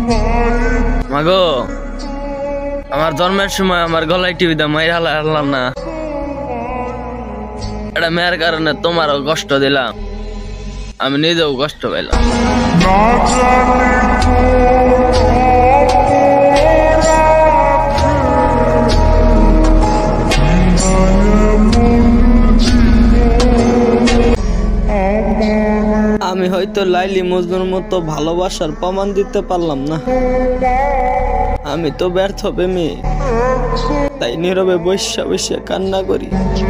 মাগো, আমার জন্মের সময় আমার গলায় টিভি দা মাইর হালাম না, এটা মেয়ের কারণে তোমারও কষ্ট দিলাম, আমি নিজেও কষ্ট পাইলাম। আমি হয়তো লাইলি মজনুর মতো ভালোবাসার প্রমাণ দিতে পারলাম না, আমি তো ব্যর্থ প্রেমী, তাই নীরবে বৈশা বৈশা কান্না করি,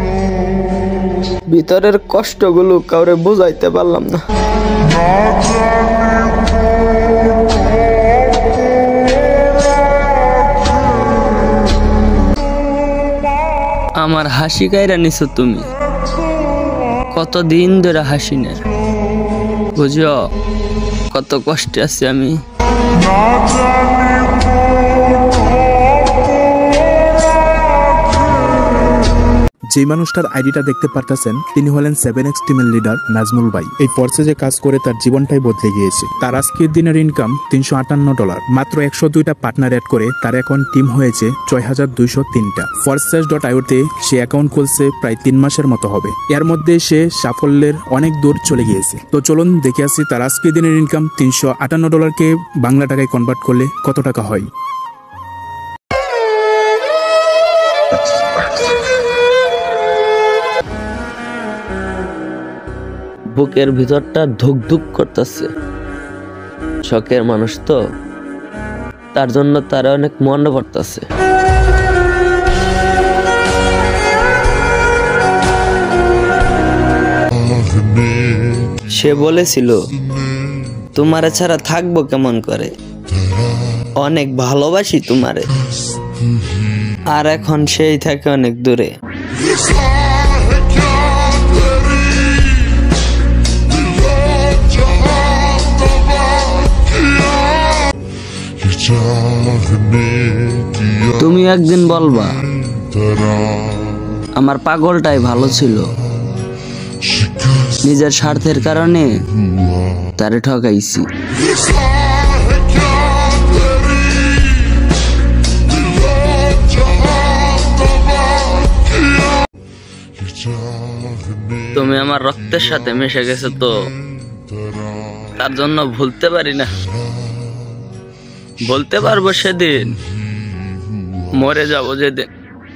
ভিতরের কষ্টগুলো কাউরে বুঝাইতে পারলাম না। আমার হাসি কাইরা নিছো তুমি, কতদিন ধরে হাসি না, বুঝো কত কষ্টে আছি আমি। যে মানুষটার আইডিটা দেখতে পারতেছেন তিনি হলেন 7X টিমের লিডার নাজমুল ভাই। এই ফোর্সে কাজ করে তার জীবনটাই বদলে গিয়েছে। তার আজকের দিনের ইনকাম $358, মাত্র 102টা পার্টনার অ্যাড করে তার এখন টিম হয়েছে 6203টা। forces.io-তে সে অ্যাকাউন্ট খুলছে প্রায় 3 মাসের মতো হবে। এর মধ্যে সে সাফল্যের অনেক দূর চলে গিয়েছে। তো চলুন দেখে আসি তার আজকের দিনের ইনকাম $358কে বাংলা টাকায় কনভার্ট করলে কত টাকা হয়। বুকের ভিতরটা ধুক ধুক করতেছে, শখের মানুষ তো, তার জন্য তারা অনেক মনে পড়তেছে। সে বলেছিল তোমারে ছাড়া থাকবো কেমন করে, অনেক ভালোবাসি তোমারে, আর এখন সেই থাকে অনেক দূরে। তুমি একদিন বলবা আমার পাগলটাই ভালো ছিল, নিজের স্বার্থের কারণে তারে ঠকাইছি। তুমি আমার রক্তের সাথে মিশে গেছো তো, তার জন্য ভুলতে পারি না। বলতে পারবো সেদিন, মরে যাবো যেদিন।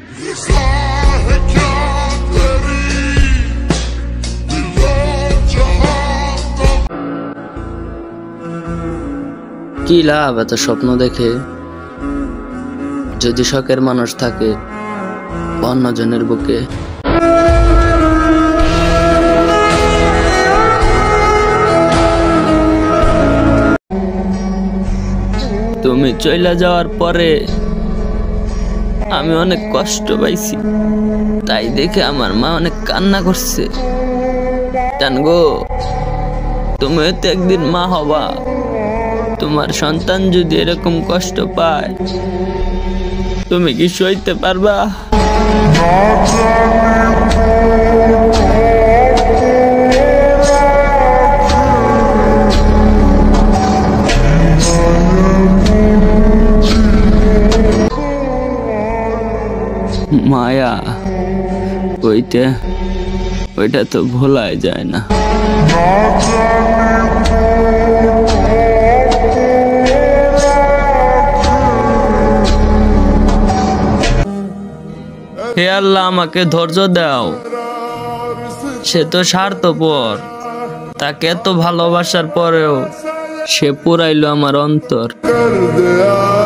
কি লাভ এত স্বপ্ন দেখে, যদি শখের মানুষ থাকে অন্যজনের বুকে। তুমি চলে যাওয়ার পরে আমি অনেক কষ্ট পাইছি, তাই দেখে আমার মা অনেক কান্না করছে। জানগো, তুমি তো একদিন মা হবা, তোমার সন্তান যদি এরকম কষ্ট পায় তুমি কি সইতে পারবা? মায়া ওইটা তো ভোলাই যায় না। হে আল্লাহ, আমাকে ধৈর্য দাও। সে তো স্বার্থপর, তাকে এত ভালোবাসার পরেও সে পুরাইলো আমার অন্তর।